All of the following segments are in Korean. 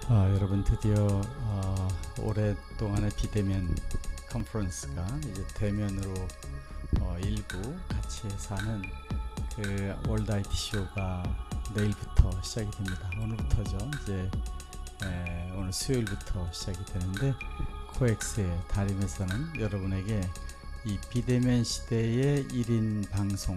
여러분 드디어 오랫동안의 비대면 컨퍼런스가 이제 대면으로 일부 같이 해서 하는 그 월드 IT 쇼가 내일부터 시작이 됩니다. 오늘부터죠. 이제 오늘 수요일부터 시작이 되는데 코엑스의 다림에서는 여러분에게 이 비대면 시대의 1인 방송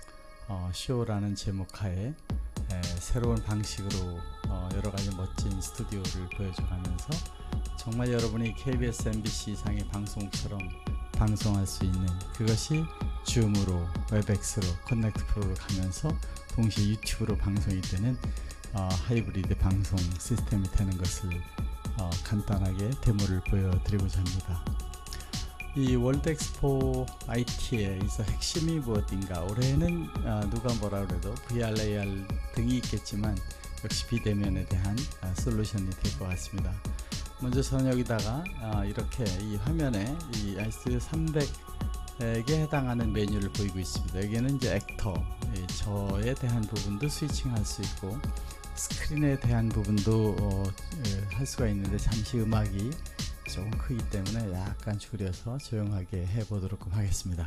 쇼라는 제목하에 새로운 방식으로 여러가지 멋진 스튜디오를 보여줘가면서 정말 여러분이 KBS, MBC 이상의 방송처럼 방송할 수 있는, 그것이 줌으로, 웹엑스로, 커넥트 프로로 가면서 동시에 유튜브로 방송이 되는 하이브리드 방송 시스템이 되는 것을 간단하게 데모를 보여드리고자 합니다. 이 월드 엑스포 IT의 핵심이 무엇인가? 올해는 누가 뭐라 그래도 VR, AR 등이 있겠지만 역시 비대면에 대한 솔루션이 될 것 같습니다. 먼저 저는 여기다가 이렇게 이 화면에 이 아이스튜디오 300에 해당하는 메뉴를 보이고 있습니다. 여기에는 이제 액터, 저에 대한 부분도 스위칭할 수 있고 스크린에 대한 부분도 할 수가 있는데 잠시 음악이 조금 크기 때문에 약간 줄여서 조용하게 해보도록 하겠습니다.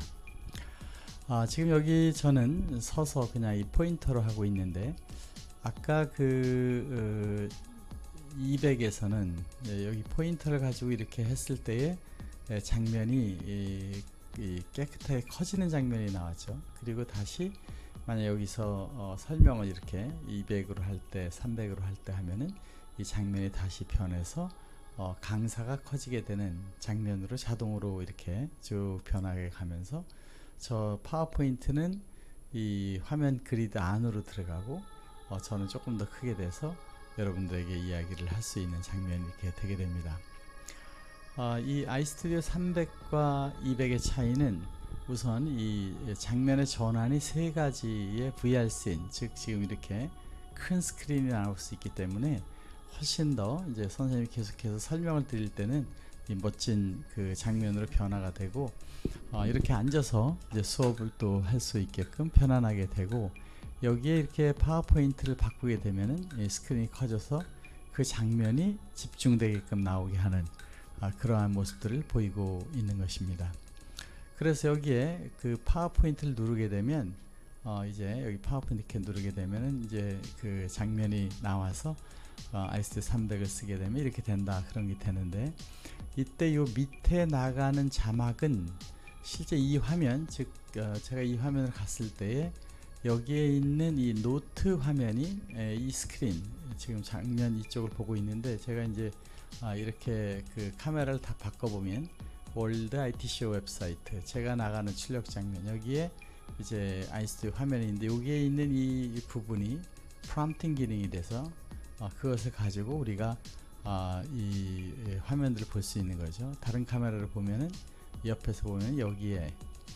지금 여기 저는 서서 그냥 이 포인터로 하고 있는데, 아까 그 200에서는 여기 포인터를 가지고 이렇게 했을 때에 장면이 깨끗하게 커지는 장면이 나왔죠. 그리고 다시 만약 여기서 설명을 이렇게 200으로 할 때, 300으로 할 때 하면은 이 장면이 다시 변해서 강사가 커지게 되는 장면으로 자동으로 이렇게 쭉 변하게 가면서, 저 파워포인트는 이 화면 그리드 안으로 들어가고 저는 조금 더 크게 돼서 여러분들에게 이야기를 할 수 있는 장면이 이렇게 되게 됩니다. 이 아이스튜디오 300과 200의 차이는 우선 이 장면의 전환이 세 가지의 VR 씬, 즉 지금 이렇게 큰 스크린이 나올 수 있기 때문에 훨씬 더 이제 선생님이 계속해서 설명을 드릴 때는 이 멋진 그 장면으로 변화가 되고, 이렇게 앉아서 이제 수업을 또 할 수 있게끔 편안하게 되고, 여기에 이렇게 파워포인트를 바꾸게 되면은 이 스크린이 커져서 그 장면이 집중되게끔 나오게 하는 그러한 모습들을 보이고 있는 것입니다. 그래서 여기에 그 파워포인트를 누르게 되면 이제 여기 파워포인트 이렇게 누르게 되면은 이제 그 장면이 나와서 아이스튜디오 300을 쓰게 되면 이렇게 된다, 그런 게 되는데, 이때 요 밑에 나가는 자막은 실제 이 화면, 즉 제가 이 화면을 갔을 때에 여기에 있는 이 노트 화면이 이 스크린, 지금 장면 이쪽을 보고 있는데, 제가 이제 이렇게 그 카메라를 다 바꿔보면 월드 IT쇼 웹사이트, 제가 나가는 출력 장면, 여기에 이제 아이스튜디오 화면이 있는데 여기에 있는 이 부분이 프롬프팅 기능이 돼서 그것을 가지고 우리가 이 화면들을 볼 수 있는 거죠. 다른 카메라를 보면은, 옆에서 보면 여기에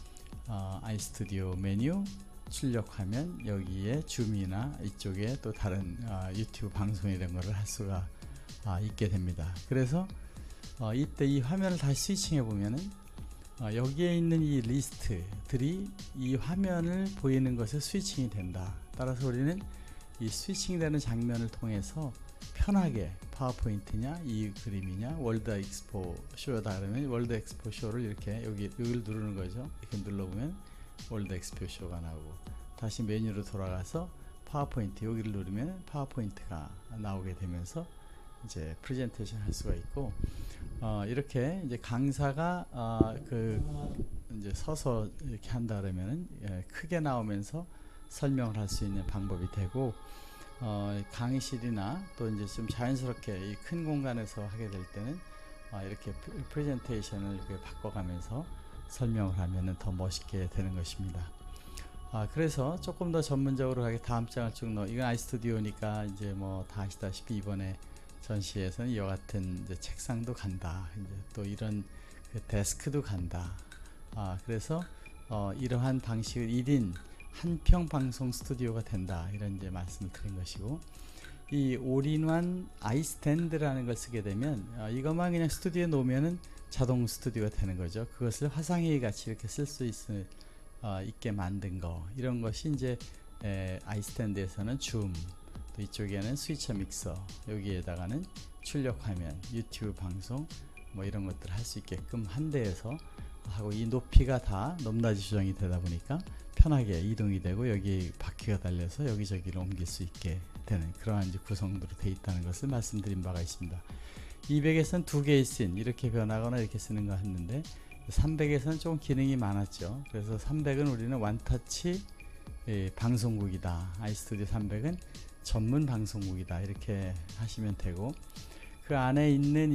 아이스튜디오 메뉴, 출력 화면, 여기에 줌이나 이쪽에 또 다른 유튜브 방송 이런 거를 할 수가 있게 됩니다. 그래서 이때 이 화면을 다시 스위칭해 보면은 여기에 있는 이 리스트들이 이 화면을 보이는 것에 스위칭이 된다. 따라서 우리는 이 스위칭 되는 장면을 통해서 편하게 파워포인트냐, 이 그림이냐, 월드 엑스포 쇼다 그러면 월드 엑스포 쇼를 이렇게 여기를 누르는 거죠. 이렇게 눌러보면 월드 엑스포 쇼가 나오고, 다시 메뉴로 돌아가서 파워포인트 여기를 누르면 파워포인트가 나오게 되면서 이제 프레젠테이션 할 수가 있고, 이렇게 이제 강사가 이제 서서 이렇게 한다 그러면은 크게 나오면서 설명을 할 수 있는 방법이 되고, 강의실이나 또 이제 좀 자연스럽게 이 큰 공간에서 하게 될 때는 이렇게 프레젠테이션을 이렇게 바꿔가면서 설명을 하면은 더 멋있게 되는 것입니다. 그래서 조금 더 전문적으로 하게 다음 장을 쭉 넣어. 이건 아이스튜디오니까 이제 뭐 다 아시다시피 이번에 전시에서는 이와 같은 이제 책상도 간다. 이제 또 이런 그 데스크도 간다. 그래서 이러한 방식을 1인 한평 방송 스튜디오가 된다, 이런 이제 말씀을 드린 것이고, 이 올인원 아이스탠드라는 걸 쓰게 되면 이것만 그냥 스튜디오에 놓으면은 자동 스튜디오가 되는 거죠. 그것을 화상회의 같이 이렇게 쓸 수 있게 만든 거, 이런 것이 이제 아이스탠드에서는 줌, 또 이쪽에는 스위처 믹서, 여기에다가는 출력 화면, 유튜브 방송 뭐 이런 것들 할 수 있게끔 한 대에서 하고, 이 높이가 다 높낮이 조정이 되다 보니까 편하게 이동이 되고 여기 바퀴가 달려서 여기저기로 옮길 수 있게 되는 그러한 이제 구성으로 되어 있다는 것을 말씀드린 바가 있습니다. 200에서는 두 개의 씬 이렇게 변하거나 이렇게 쓰는 거 했는데, 300에서는 좀 기능이 많았죠. 그래서 300은 우리는 원터치 방송국이다, iStudio 300은 전문 방송국이다, 이렇게 하시면 되고, 그 안에 있는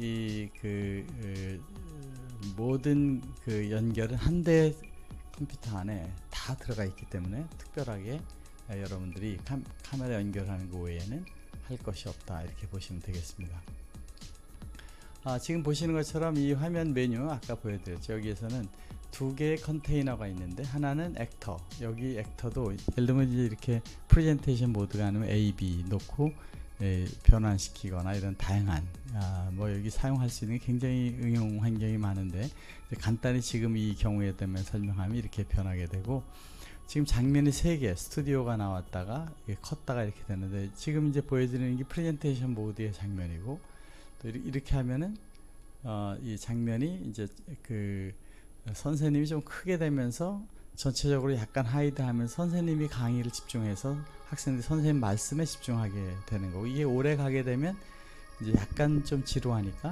모든 그 연결은 한 대 컴퓨터 안에 다 들어가 있기 때문에 특별하게 여러분들이 카메라 연결하는 거 외에는 할 것이 없다, 이렇게 보시면 되겠습니다. 지금 보시는 것처럼 이 화면 메뉴 아까 보여드렸죠. 여기에서는 두 개의 컨테이너가 있는데, 하나는 액터, 여기 액터도 예를 들면 이제 이렇게 프레젠테이션 모드가 아니면 A, B 놓고 변환시키거나 이런 다양한 뭐 여기 사용할 수 있는 굉장히 응용 환경이 많은데, 간단히 지금 이 경우에 때문에 설명하면 이렇게 변하게 되고, 지금 장면이 3개 스튜디오가 나왔다가 컸다가 이렇게 되는데, 지금 이제 보여드리는 게 프레젠테이션 모드의 장면이고, 또 이렇게 하면은 이 장면이 이제 그 선생님이 좀 크게 되면서 전체적으로 약간 하이드하면서 선생님이 강의를 집중해서 학생들이 선생님 말씀에 집중하게 되는 거고, 이게 오래 가게 되면 이제 약간 좀 지루하니까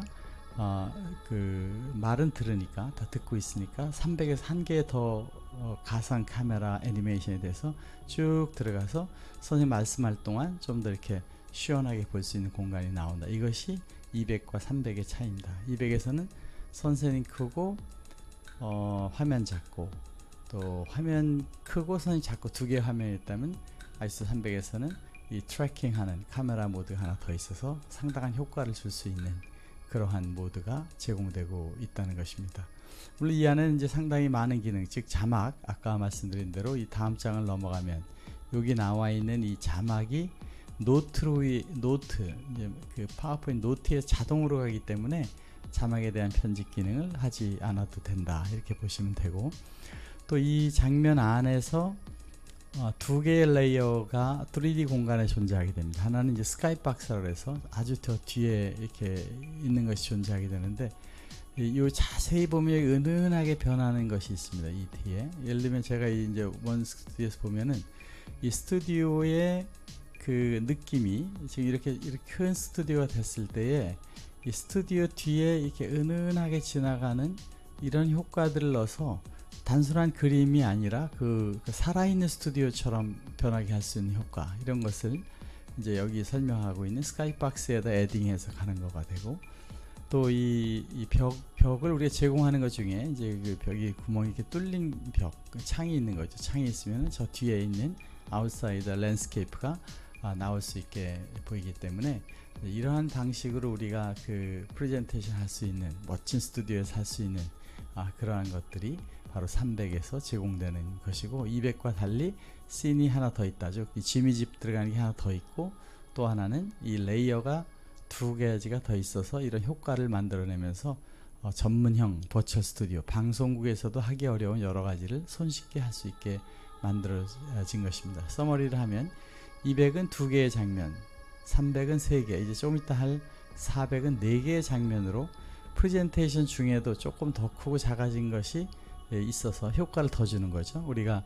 그 말은 들으니까 다 듣고 있으니까 300에서 한 개 더 가상 카메라 애니메이션에 대해서 쭉 들어가서 선생님 말씀할 동안 좀 더 이렇게 시원하게 볼 수 있는 공간이 나온다. 이것이 200과 300의 차이입니다. 200에서는 선생님 크고 화면 작고, 또 화면 크고 선생님 작고 두 개의 화면이 있다면, iStudio 300에서는 이 트래킹하는 카메라 모드가 하나 더 있어서 상당한 효과를 줄 수 있는 그러한 모드가 제공되고 있다는 것입니다. 물론 이 안에는 이제 상당히 많은 기능, 즉 자막, 아까 말씀드린 대로 이 다음 장을 넘어가면 여기 나와 있는 이 자막이 노트, 그 파워포인트 노트에 자동으로 가기 때문에 자막에 대한 편집 기능을 하지 않아도 된다, 이렇게 보시면 되고, 또 이 장면 안에서 두 개의 레이어가 3D 공간에 존재하게 됩니다. 하나는 이제 스카이박스라고 해서 아주 더 뒤에 이렇게 있는 것이 존재하게 되는데, 이 자세히 보면 은은하게 변하는 것이 있습니다. 이 뒤에 예를 들면 제가 이제 원 스튜디오에서 보면은 이 스튜디오의 그 느낌이 지금 이렇게 큰 스튜디오가 됐을 때에 이 스튜디오 뒤에 이렇게 은은하게 지나가는 이런 효과들을 넣어서 단순한 그림이 아니라 그 살아있는 스튜디오처럼 변하게 할 수 있는 효과, 이런 것을 이제 여기 설명하고 있는 스카이박스에다 에딩해서 가는 거가 되고, 또 이 벽을 우리가 제공하는 것 중에 이제 그 벽이 구멍이 이렇게 뚫린 벽, 창이 있는 거죠. 창이 있으면 저 뒤에 있는 아웃사이더 랜드스케이프가 나올 수 있게 보이기 때문에, 이러한 방식으로 우리가 그 프레젠테이션 할 수 있는, 멋진 스튜디오에서 할 수 있는 그러한 것들이 바로 300에서 제공되는 것이고, 200과 달리 씬이 하나 더 있다. 즉 지미집 들어가는 게 하나 더 있고, 또 하나는 이 레이어가 두 가지가 더 있어서 이런 효과를 만들어내면서 전문형 버추얼 스튜디오, 방송국에서도 하기 어려운 여러 가지를 손쉽게 할 수 있게 만들어진 것입니다. 서머리를 하면 200은 두 개의 장면, 300은 세 개, 이제 좀 이따 할 400은 네 개의 장면으로 프레젠테이션 중에도 조금 더 크고 작아진 것이 있어서 효과를 더 주는 거죠. 우리가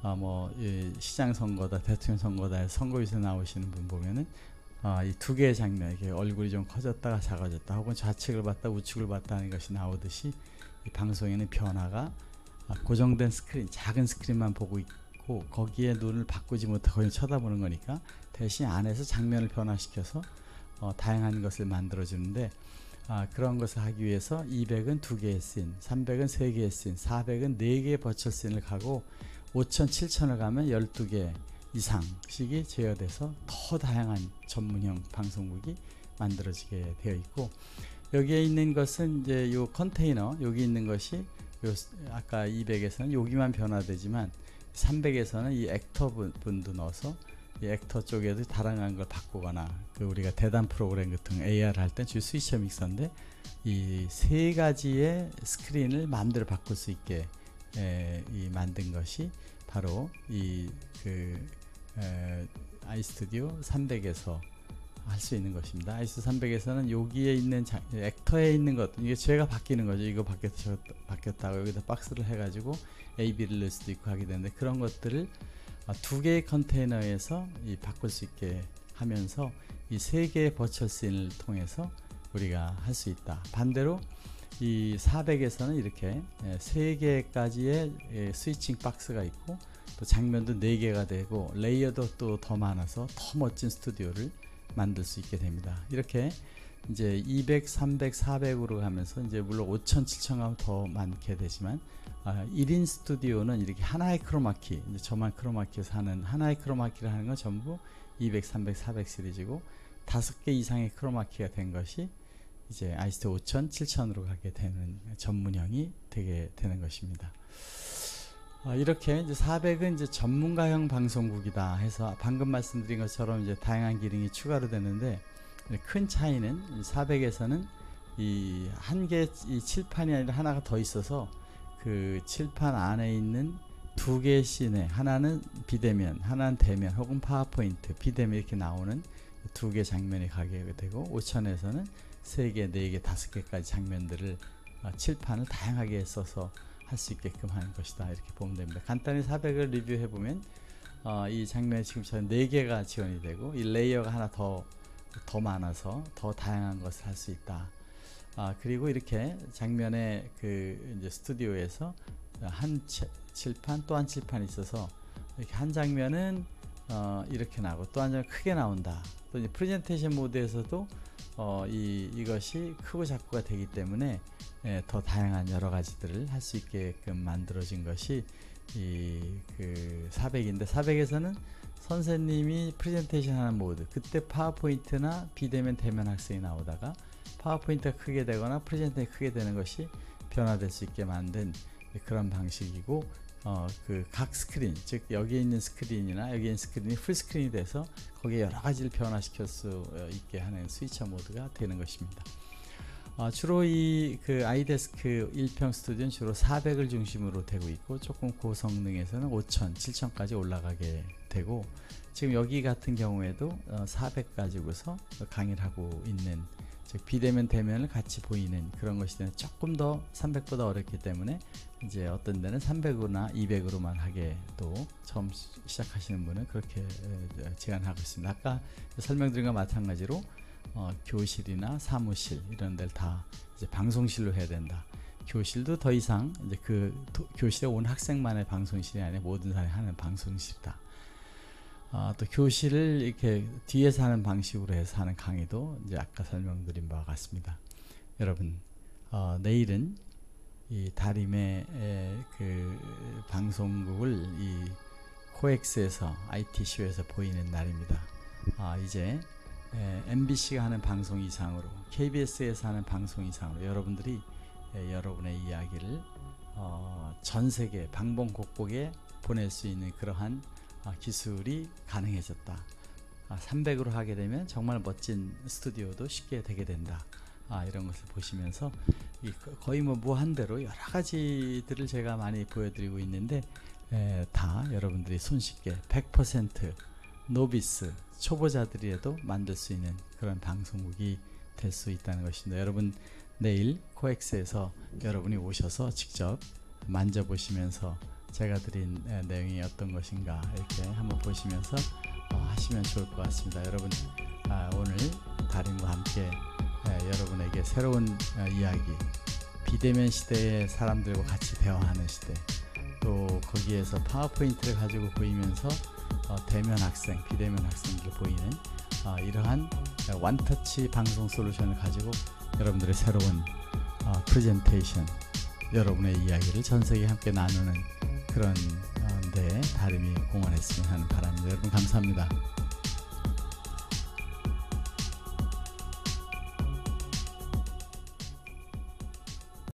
시장 선거다, 대통령 선거다, 선거에서 나오시는 분 보면은 이 두 개의 장면, 이렇게 얼굴이 좀 커졌다가 작아졌다, 혹은 좌측을 봤다 우측을 봤다 하는 것이 나오듯이, 이 방송에는 변화가 고정된 스크린, 작은 스크린만 보고 있고 거기에 눈을 바꾸지 못하고 그냥 쳐다보는 거니까, 대신 안에서 장면을 변화시켜서 다양한 것을 만들어 주는데, 그런 것을 하기 위해서 200은 두 개의 씬, 300은 세 개의 씬, 400은 네 개의 버추얼 씬을 가고, 5000, 7000을 가면 12개 이상씩이 제어돼서 더 다양한 전문형 방송국이 만들어지게 되어 있고, 여기에 있는 것은 이제 요 컨테이너, 여기 있는 것이 아까 200에서는 여기만 변화되지만 300에서는 이 액터 분도 넣어서 이 액터 쪽에도 다양한 걸 바꾸거나, 그 우리가 대단 프로그램 같은 AR 할 때 주 스위처 믹서인데, 이 세 가지의 스크린을 마음대로 바꿀 수 있게 이 만든 것이 바로 이 iStudio 300에서 할 수 있는 것입니다. ISO 300에서는 여기에 있는 액터에 있는 것, 이게 죄가 바뀌는 거죠. 이거 바뀌었다고 여기다 박스를 해가지고 AB를 넣을 수도 있고 하게 되는데, 그런 것들을 두 개의 컨테이너에서 바꿀 수 있게 하면서 이 세 개의 버추얼 씬을 통해서 우리가 할 수 있다. 반대로 이 400에서는 이렇게 세 개까지의 스위칭 박스가 있고, 또 장면도 4개가 되고, 레이어도 또 더 많아서 더 멋진 스튜디오를 만들 수 있게 됩니다. 이렇게 이제 200, 300, 400으로 가면서 이제 물론 5000, 7000 가면 더 많게 되지만 1인 스튜디오는 이렇게 하나의 크로마키, 이제 저만 크로마키에서 하는 하나의 크로마키를 하는 건 전부 200, 300, 400 시리즈고, 5개 이상의 크로마키가 된 것이 이제 아이스토 5000, 7000으로 가게 되는 전문형이 되게 되는 것입니다. 이렇게 이제 400은 이제 전문가형 방송국이다 해서 방금 말씀드린 것처럼 이제 다양한 기능이 추가로 되는데, 큰 차이는 400에서는 이 한 개 이 칠판이 아니라 하나가 더 있어서 그 칠판 안에 있는 두 개의 씬에 하나는 비대면, 하나는 대면 혹은 파워포인트, 비대면 이렇게 나오는 두 개 장면이 가게 되고, 5000에서는 3개, 4개, 5개까지 장면들을 칠판을 다양하게 써서 할 수 있게끔 하는 것이다, 이렇게 보면 됩니다. 간단히 400을 리뷰해 보면 이 장면이 지금처럼 4개가 지원이 되고, 이 레이어가 하나 더 많아서 더 다양한 것을 할 수 있다. 그리고 이렇게 장면의 그 이제 스튜디오에서 한 칠판 또 한 칠판이 있어서 이렇게 한 장면은 이렇게 나오고 또 한 장면 크게 나온다. 또 이제 프레젠테이션 모드에서도 이것이 크고 작고가 되기 때문에 더 다양한 여러 가지들을 할 수 있게끔 만들어진 것이 그 400인데, 400에서는 선생님이 프레젠테이션 하는 모드, 그때 파워포인트나 비대면 대면 학생이 나오다가 파워포인트가 크게 되거나 프레젠테이션이 크게 되는 것이 변화될 수 있게 만든 그런 방식이고, 그 각 스크린, 즉 여기에 있는 스크린이나 여기에 있는 스크린이 풀스크린이 돼서 거기에 여러 가지를 변화시킬 수 있게 하는 스위처 모드가 되는 것입니다. 주로 이 그 아이데스크 1평 스튜디오는 주로 400을 중심으로 되고 있고, 조금 고성능에서는 5000, 7000까지 올라가게 되고, 지금 여기 같은 경우에도 400 가지고서 강의를 하고 있는, 즉 비대면 대면을 같이 보이는 그런 것이 되는, 조금 더 300보다 어렵기 때문에 이제 어떤 데는 300으로나 200으로만 하게, 또 처음 시작하시는 분은 그렇게 제안하고 있습니다. 아까 설명드린 것과 마찬가지로 교실이나 사무실 이런 데를 다 이제 방송실로 해야 된다. 교실도 더 이상 이제 그 교실에 온 학생만의 방송실이 아니라 모든 사람이 하는 방송실이다. 또 교실을 이렇게 뒤에서 하는 방식으로 해서 하는 강의도 이제 아까 설명드린 바와 같습니다. 여러분, 내일은 이 다림의 그 방송국을 이 코엑스에서 IT쇼에서 보이는 날입니다. 이제 MBC가 하는 방송 이상으로, KBS에서 하는 방송 이상으로 여러분들이 여러분의 이야기를 전 세계 방방곡곡에 보낼 수 있는 그러한 기술이 가능해졌다. 300으로 하게 되면 정말 멋진 스튜디오도 쉽게 되게 된다. 이런 것을 보시면서 거의 뭐 무한대로 여러 가지들을 제가 많이 보여드리고 있는데, 다 여러분들이 손쉽게 100% 노비스, 초보자들이라도 만들 수 있는 그런 방송국이 될 수 있다는 것입니다. 여러분, 내일 코엑스에서 여러분이 오셔서 직접 만져보시면서 제가 드린 내용이 어떤 것인가 이렇게 한번 보시면서 하시면 좋을 것 같습니다. 여러분, 오늘 다림과 함께 여러분에게 새로운 이야기, 비대면 시대의 사람들과 같이 대화하는 시대, 또 거기에서 파워포인트를 가지고 보이면서 대면 학생, 비대면 학생들을 보이는 이러한 원터치 방송 솔루션을 가지고 여러분들의 새로운 프레젠테이션, 여러분의 이야기를 전 세계에 함께 나누는 그런 데 다림이 공헌했으면 하는 바람입니다. 여러분, 감사합니다.